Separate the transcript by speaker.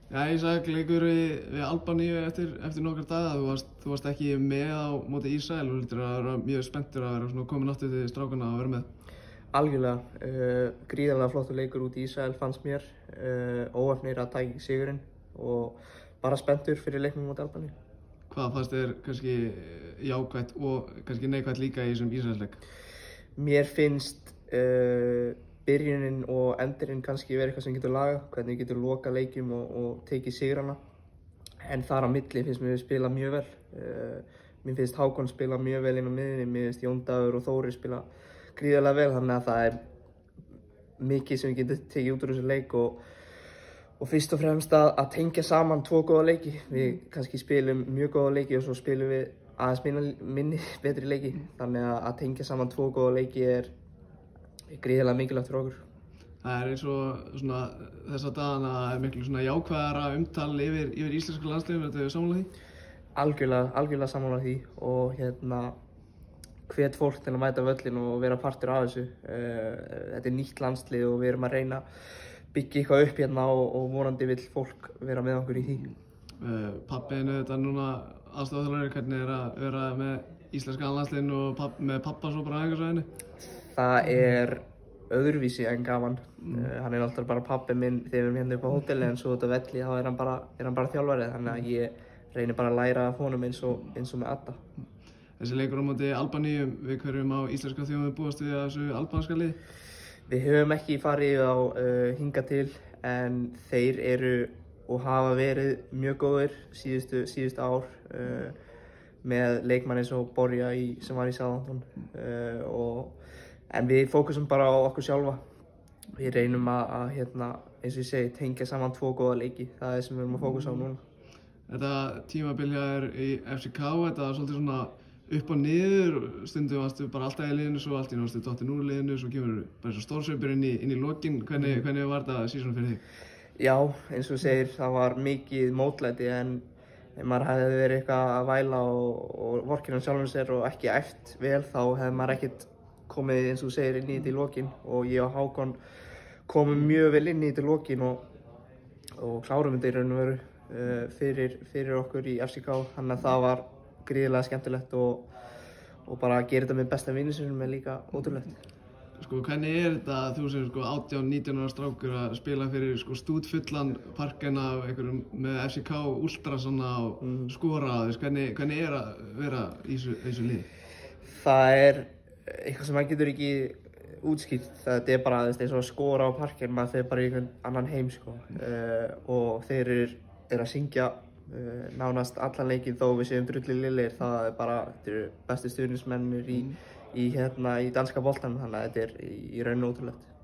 Speaker 1: Já, Ísak leikur við Albaníu eftir nokkra daga. Þú varst ekki með á móti Ísrael og hlýtur að vera mjög spenntur að vera svona komin aftur til strákana að vera með.
Speaker 2: Algjörlega, gríðarlega flottur leikur út í Ísrael fannst mér, óheppnir að taka sigurinn og bara spenntur fyrir leiknum móti Albaníu.
Speaker 1: Hvað fannst þér kannski jákvætt og kannski neikvætt líka í þessum Ísraelsleik?
Speaker 2: Mér finnst byrjunin og endurinn kannski vera eitthvað sem getur lagað, hvernig getur lokað leikjum og tekið sigrana. En þar á milli finnst mér við spila mjög vel. Mér finnst Hákon spila mjög vel inn á miðjunni, mér finnst Jón Dagur og Þórir spila gríðarlega vel, þannig að það er mikið sem við getum tekið út úr þessu leik og fyrst og fremst að tengja saman tvo góða leiki. Við kannski spilum mjög góða leiki og svo spilum við aðeins minni betri leiki, þannig að tengja saman tvo góða leiki er gríðarlega mikilvægt fyrir okkur.
Speaker 1: Það er eins og svona þessa dagana er miklu svona jákvæðara umtal yfir íslenska landsliðinu, þetta er sammála því?
Speaker 2: Algjörlega sammála því og hvet fólk til að mæta völlin og vera partur af þessu. Þetta er nýtt landslið og við erum að reyna að byggja eitthvað upp hérna og vonandi vill fólk vera með okkur í því.
Speaker 1: Pabbiðinu þetta núna aðstoðarþjálfari, hvernig er að vera með íslenska landsliðinu og með pappa svo bara á æfingasvæðinu?
Speaker 2: Það er öðruvísi en gaman. Hann er alltaf bara pabbi minn þegar við erum hérna upp á hóteli, en svo út á velli þá er hann bara þjálfari, þannig að ég reynir bara að læra af honum eins og með Adda.
Speaker 1: Þessi leikur á móti Albaníu, við hverjum á íslenska þjóðum búast við þessu albanska liði?
Speaker 2: Við höfum ekki farið á hingað til, en þeir eru og hafa verið mjög góðir síðustu ár með leikmann eins og Borja sem var í Southampton. En við fókusum bara á okkur sjálfa. Við reynum að eins og ég segi, tengja saman tvo góða leiki. Það er sem við erum að fókusa á núna.
Speaker 1: Þetta tímabil hjá í FCK, þetta var svolítið svona upp og niður. Stundum varstu bara alltaf í liðinu, svo allt í náttúrulega varstu dottinn úr liðinu, svo kemur bara svo stórsveipur inn í lokin. Hvernig var þetta síðan fyrir þig?
Speaker 2: Já, eins og þú segir, það var mikið mótlæti, en ef maður hefði verið eitthvað að væla og vorkenna sjálfum sér og ekki æft vel, þá hefði maður ekkert komið, eins og þú segir, inn í þetta í lokin. Og ég og Hákon komum mjög vel inn í þetta í lokin og klárum þetta í raun og veru fyrir okkur í FCK. Þannig að það var gríðarlega skemmtilegt og bara að gera þetta með besta vini sinum er líka ótrúlegt.
Speaker 1: Hvernig er þetta, þú sem 18-19 ára strákur að spila fyrir stútfullan parkinn af einhverjum með FCK últrasana og skora? Hvernig er að vera í þessu liði? Það er eitthvað sem maður getur ekki útskýrt. Þetta er bara eins og að skora á parkinn, maður fer bara í einhvern annan heim og þeir eru að syngja nánast allan leikinn þó við séum drullilegir. Þetta eru bestu stuðningsmennir í danska boltanum, þannig að þetta er í raun ótrúlegt.